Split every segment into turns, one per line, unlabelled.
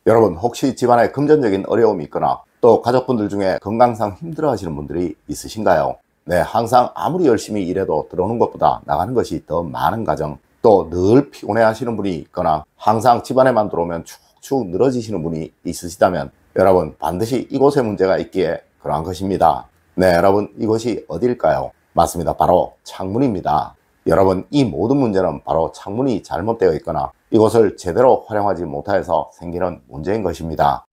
여러분, 혹시 집안에 금전적인 어려움이 있거나 또 가족분들 중에 건강상 힘들어 하시는 분들이 있으신가요? 네, 항상 아무리 열심히 일해도 들어오는 것보다 나가는 것이 더 많은 가정, 또 늘 피곤해 하시는 분이 있거나 항상 집안에만 들어오면 축축 늘어지시는 분이 있으시다면 여러분, 반드시 이곳에 문제가 있기에 그러한 것입니다. 네, 여러분, 이곳이 어디일까요? 맞습니다. 바로 창문입니다. 여러분, 이 모든 문제는 바로 창문이 잘못되어 있거나 이곳을 제대로 활용하지 못해서 생기는 문제인 것입니다.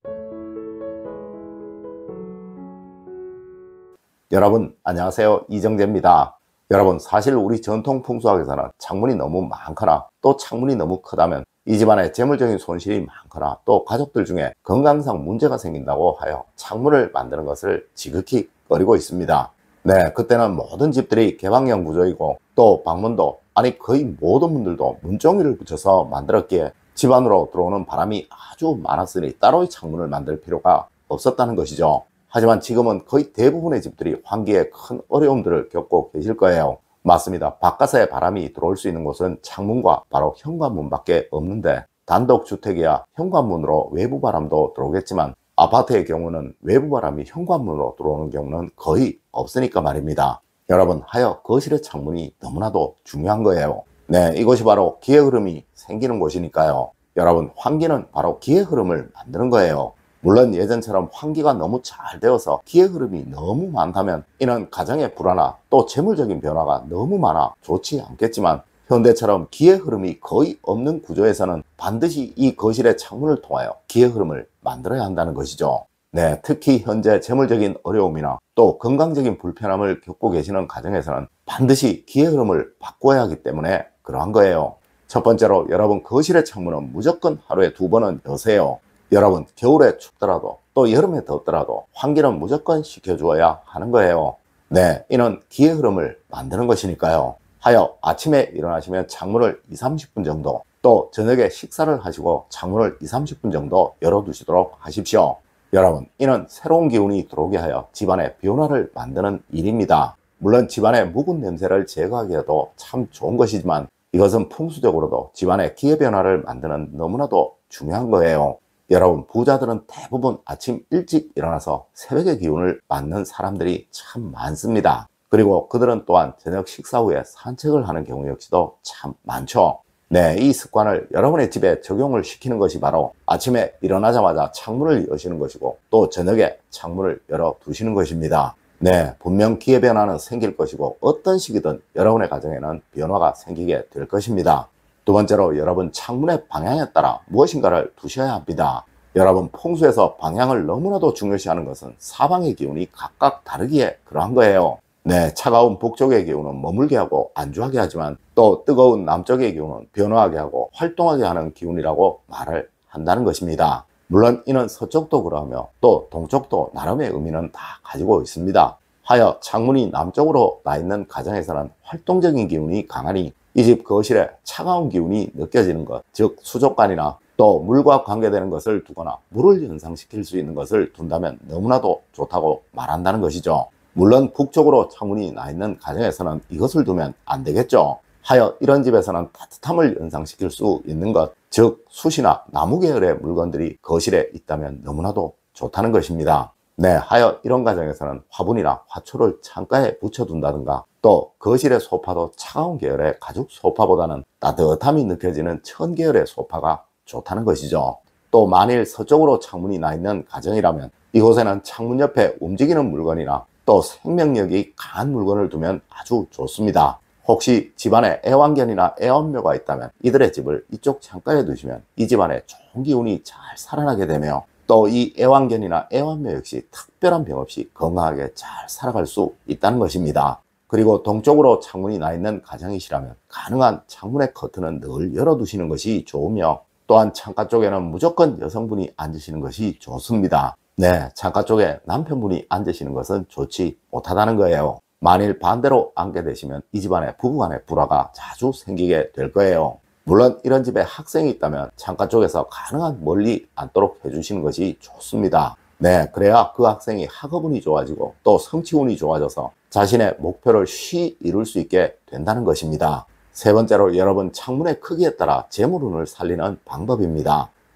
여러분, 안녕하세요. 이정재입니다. 여러분, 사실 우리 전통 풍수학에서는 창문이 너무 많거나 또 창문이 너무 크다면 이 집안에 재물적인 손실이 많거나 또 가족들 중에 건강상 문제가 생긴다고 하여 창문을 만드는 것을 지극히 꺼리고 있습니다. 네, 그때는 모든 집들이 개방형 구조이고 또 방문도, 아니 거의 모든 분들도 문종이를 붙여서 만들었기에 집 안으로 들어오는 바람이 아주 많았으니 따로 창문을 만들 필요가 없었다는 것이죠. 하지만 지금은 거의 대부분의 집들이 환기에 큰 어려움들을 겪고 계실 거예요. 맞습니다. 바깥에 바람이 들어올 수 있는 곳은 창문과 바로 현관문밖에 없는데, 단독주택이야 현관문으로 외부 바람도 들어오겠지만 아파트의 경우는 외부 바람이 현관문으로 들어오는 경우는 거의 없으니까 말입니다. 여러분, 하여 거실의 창문이 너무나도 중요한 거예요. 네, 이것이 바로 기의 흐름이 생기는 곳이니까요. 여러분, 환기는 바로 기의 흐름을 만드는 거예요. 물론 예전처럼 환기가 너무 잘 되어서 기의 흐름이 너무 많다면 이는 가정의 불안화 또 재물적인 변화가 너무 많아 좋지 않겠지만, 현대처럼 기의 흐름이 거의 없는 구조에서는 반드시 이 거실의 창문을 통하여 기의 흐름을 만들어야 한다는 것이죠. 네, 특히 현재 재물적인 어려움이나 또 건강적인 불편함을 겪고 계시는 가정에서는 반드시 기의 흐름을 바꿔야 하기 때문에 그러한 거예요. 첫 번째로, 여러분 거실의 창문은 무조건 하루에 2번은 여세요. 여러분, 겨울에 춥더라도 또 여름에 덥더라도 환기는 무조건 시켜주어야 하는 거예요. 네, 이는 기의 흐름을 만드는 것이니까요. 하여 아침에 일어나시면 창문을 20-30분 정도, 또 저녁에 식사를 하시고 창문을 20-30분 정도 열어두시도록 하십시오. 여러분, 이는 새로운 기운이 들어오게 하여 집안에 변화를 만드는 일입니다. 물론 집안의 묵은 냄새를 제거하기에도 참 좋은 것이지만 이것은 풍수적으로도 집안의 기의 변화를 만드는 너무나도 중요한 거예요. 여러분, 부자들은 대부분 아침 일찍 일어나서 새벽의 기운을 맞는 사람들이 참 많습니다. 그리고 그들은 또한 저녁 식사 후에 산책을 하는 경우 역시도 참 많죠. 네, 이 습관을 여러분의 집에 적용을 시키는 것이 바로 아침에 일어나자마자 창문을 여시는 것이고 또 저녁에 창문을 열어 두시는 것입니다. 네, 분명 기의 변화는 생길 것이고 어떤 시기든 여러분의 가정에는 변화가 생기게 될 것입니다. 두 번째로, 여러분 창문의 방향에 따라 무엇인가를 두셔야 합니다. 여러분, 풍수에서 방향을 너무나도 중요시하는 것은 사방의 기운이 각각 다르기에 그러한 거예요. 네, 차가운 북쪽의 기운은 머물게 하고 안주하게 하지만 또 뜨거운 남쪽의 기운은 변화하게 하고 활동하게 하는 기운이라고 말을 한다는 것입니다. 물론 이는 서쪽도 그러하며 또 동쪽도 나름의 의미는 다 가지고 있습니다. 하여 창문이 남쪽으로 나 있는 가정에서는 활동적인 기운이 강하니 이 집 거실에 차가운 기운이 느껴지는 것, 즉 수족관이나 또 물과 관계되는 것을 두거나 물을 연상시킬 수 있는 것을 둔다면 너무나도 좋다고 말한다는 것이죠. 물론 북쪽으로 창문이 나 있는 가정에서는 이것을 두면 안 되겠죠. 하여 이런 집에서는 따뜻함을 연상시킬 수 있는 것, 즉 숯이나 나무 계열의 물건들이 거실에 있다면 너무나도 좋다는 것입니다. 네, 하여 이런 가정에서는 화분이나 화초를 창가에 붙여둔다든가 또 거실의 소파도 차가운 계열의 가죽 소파보다는 따뜻함이 느껴지는 천 계열의 소파가 좋다는 것이죠. 또 만일 서쪽으로 창문이 나 있는 가정이라면 이곳에는 창문 옆에 움직이는 물건이나 또 생명력이 강한 물건을 두면 아주 좋습니다. 혹시 집안에 애완견이나 애완묘가 있다면 이들의 집을 이쪽 창가에 두시면 이 집안에 좋은 기운이 잘 살아나게 되며 또 이 애완견이나 애완묘 역시 특별한 병 없이 건강하게 잘 살아갈 수 있다는 것입니다. 그리고 동쪽으로 창문이 나 있는 가정이시라면 가능한 창문의 커튼은 늘 열어두시는 것이 좋으며 또한 창가 쪽에는 무조건 여성분이 앉으시는 것이 좋습니다. 네, 창가 쪽에 남편분이 앉으시는 것은 좋지 못하다는 거예요. 만일 반대로 앉게 되시면 이 집안에 부부간의 불화가 자주 생기게 될 거예요. 물론 이런 집에 학생이 있다면 창가 쪽에서 가능한 멀리 앉도록 해주시는 것이 좋습니다. 네, 그래야 그 학생이 학업운이 좋아지고 또 성취운이 좋아져서 자신의 목표를 쉬 이룰 수 있게 된다는 것입니다. 세 번째로, 여러분 창문의 크기에 따라 재물운을 살리는 방법입니다.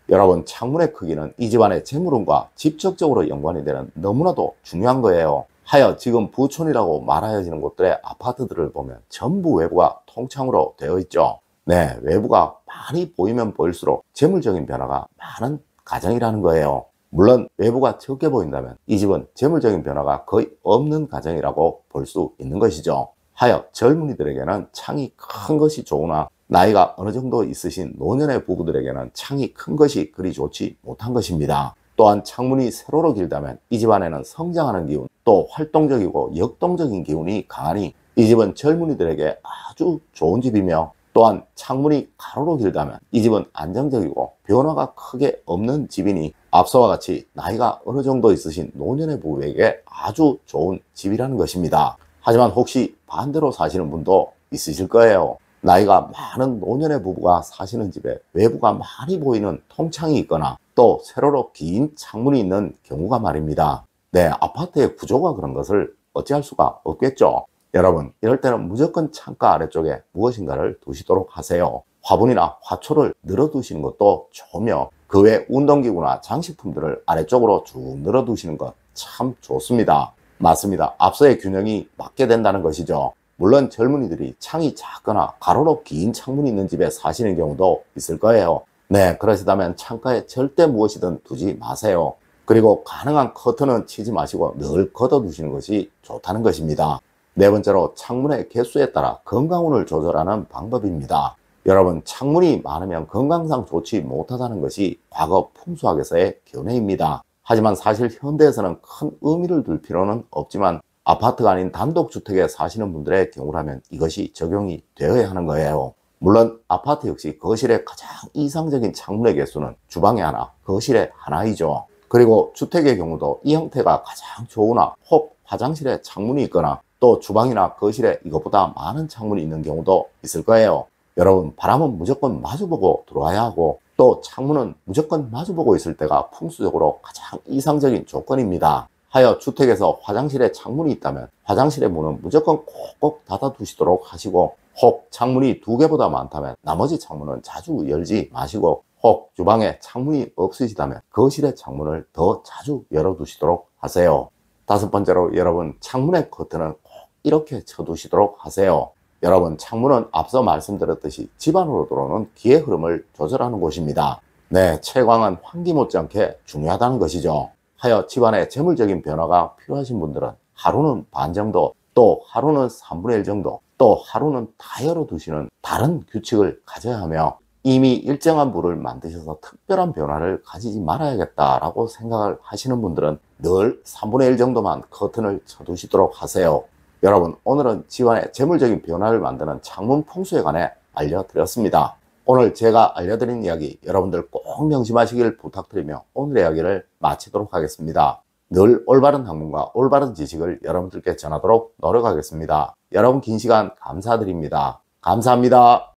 여러분, 창문의 크기는 이 집안의 재물운과 직접적으로 연관이 되는 너무나도 중요한 거예요. 하여 지금 부촌이라고 말하여지는 곳들의 아파트들을 보면 전부 외부가 통창으로 되어 있죠. 네, 외부가 많이 보이면 보일수록 재물적인 변화가 많은 가정이라는 거예요. 물론 외부가 적게 보인다면 이 집은 재물적인 변화가 거의 없는 가정이라고 볼 수 있는 것이죠. 하여 젊은이들에게는 창이 큰 것이 좋으나 나이가 어느 정도 있으신 노년의 부부들에게는 창이 큰 것이 그리 좋지 못한 것입니다. 또한 창문이 세로로 길다면 이 집안에는 성장하는 기운, 또 활동적이고 역동적인 기운이 강하니 이 집은 젊은이들에게 아주 좋은 집이며, 또한 창문이 가로로 길다면 이 집은 안정적이고 변화가 크게 없는 집이니 앞서와 같이 나이가 어느 정도 있으신 노년의 부부에게 아주 좋은 집이라는 것입니다. 하지만 혹시 반대로 사시는 분도 있으실 거예요. 나이가 많은 노년의 부부가 사시는 집에 외부가 많이 보이는 통창이 있거나 또 세로로 긴 창문이 있는 경우가 말입니다. 네, 아파트의 구조가 그런 것을 어찌할 수가 없겠죠. 여러분, 이럴 때는 무조건 창가 아래쪽에 무엇인가를 두시도록 하세요. 화분이나 화초를 늘어두시는 것도 좋으며 그 외 운동기구나 장식품들을 아래쪽으로 쭉 늘어두시는 것 참 좋습니다. 맞습니다. 앞서의 균형이 맞게 된다는 것이죠. 물론 젊은이들이 창이 작거나 가로로 긴 창문이 있는 집에 사시는 경우도 있을 거예요. 네, 그러시다면 창가에 절대 무엇이든 두지 마세요. 그리고 가능한 커튼은 치지 마시고 늘 걷어두시는 것이 좋다는 것입니다. 네 번째로, 창문의 개수에 따라 건강운을 조절하는 방법입니다. 여러분, 창문이 많으면 건강상 좋지 못하다는 것이 과거 풍수학에서의 견해입니다. 하지만 사실 현대에서는 큰 의미를 둘 필요는 없지만 아파트가 아닌 단독주택에 사시는 분들의 경우라면 이것이 적용이 되어야 하는 거예요. 물론 아파트 역시 거실의 가장 이상적인 창문의 개수는 주방에 하나, 거실에 하나이죠. 그리고 주택의 경우도 이 형태가 가장 좋으나 혹 화장실에 창문이 있거나 또 주방이나 거실에 이것보다 많은 창문이 있는 경우도 있을 거예요. 여러분, 바람은 무조건 마주보고 들어와야 하고 또 창문은 무조건 마주보고 있을 때가 풍수적으로 가장 이상적인 조건입니다. 하여 주택에서 화장실에 창문이 있다면 화장실의 문은 무조건 꼭꼭 닫아 두시도록 하시고, 혹 창문이 2개보다 많다면 나머지 창문은 자주 열지 마시고, 혹 주방에 창문이 없으시다면 거실의 창문을 더 자주 열어 두시도록 하세요. 다섯 번째로, 여러분, 창문의 커튼은 꼭 이렇게 쳐두시도록 하세요. 여러분, 창문은 앞서 말씀드렸듯이 집안으로 들어오는 기의 흐름을 조절하는 곳입니다. 네, 채광은 환기 못지않게 중요하다는 것이죠. 하여 집안에 재물적인 변화가 필요하신 분들은 하루는 반 정도, 또 하루는 3분의 1 정도, 또 하루는 다 열어두시는 다른 규칙을 가져야 하며, 이미 일정한 부를 만드셔서 특별한 변화를 가지지 말아야겠다라고 생각을 하시는 분들은 늘 3분의 1 정도만 커튼을 쳐두시도록 하세요. 여러분, 오늘은 집안의 재물적인 변화를 만드는 창문 풍수에 관해 알려드렸습니다. 오늘 제가 알려드린 이야기 여러분들 꼭 명심하시길 부탁드리며 오늘의 이야기를 마치도록 하겠습니다. 늘 올바른 학문과 올바른 지식을 여러분들께 전하도록 노력하겠습니다. 여러분, 긴 시간 감사드립니다. 감사합니다.